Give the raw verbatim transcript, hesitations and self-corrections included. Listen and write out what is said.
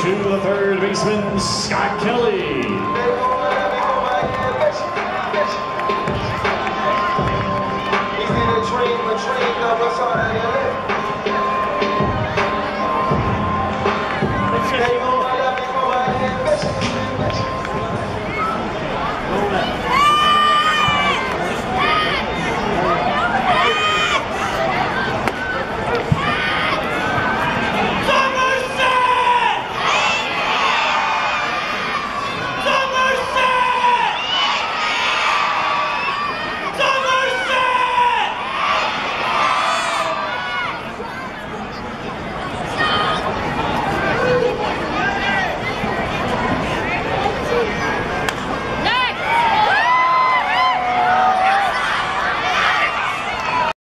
to the third baseman, Scott Kelly. He's in a dream, a dream of us all.